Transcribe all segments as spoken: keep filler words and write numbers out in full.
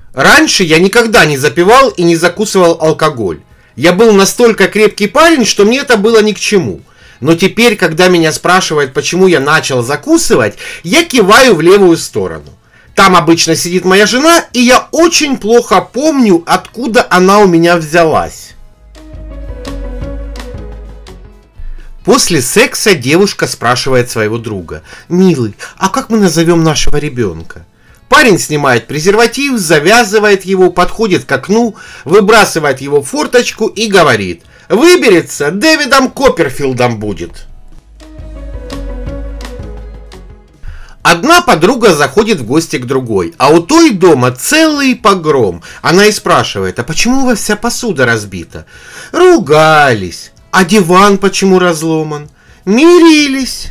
Раньше я никогда не запивал и не закусывал алкоголь. Я был настолько крепкий парень, что мне это было ни к чему. Но теперь, когда меня спрашивают, почему я начал закусывать, я киваю в левую сторону. Там обычно сидит моя жена, и я очень плохо помню, откуда она у меня взялась. После секса девушка спрашивает своего друга: «Милый, а как мы назовем нашего ребенка?» Парень снимает презерватив, завязывает его, подходит к окну, выбрасывает его в форточку и говорит: «Выберется, Дэвидом Копперфилдом будет». Одна подруга заходит в гости к другой, а у той дома целый погром. Она и спрашивает: «А почему у вас вся посуда разбита?» «Ругались». «А диван почему разломан?» «Мирились».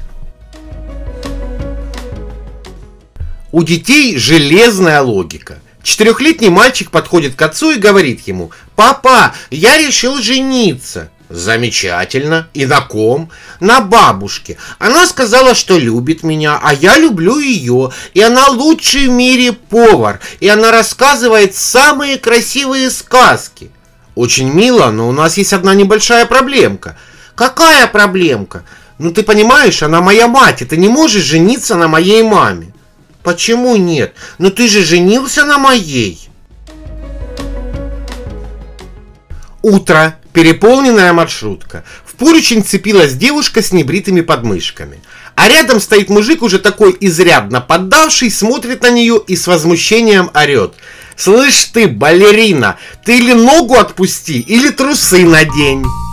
У детей железная логика. Четырехлетний мальчик подходит к отцу и говорит ему: «Папа, я решил жениться». «Замечательно. И на ком?» «На бабушке. Она сказала, что любит меня, а я люблю ее. И она лучший в мире повар. И она рассказывает самые красивые сказки». «Очень мило, но у нас есть одна небольшая проблемка». «Какая проблемка?» «Ну ты понимаешь, она моя мать, и ты не можешь жениться на моей маме». «Почему нет? Ну ты же женился на моей». Утро. Переполненная маршрутка. В поручень цепилась девушка с небритыми подмышками. А рядом стоит мужик, уже такой изрядно поддавший, смотрит на нее и с возмущением орет: «Слышь ты, балерина, ты или ногу отпусти, или трусы надень».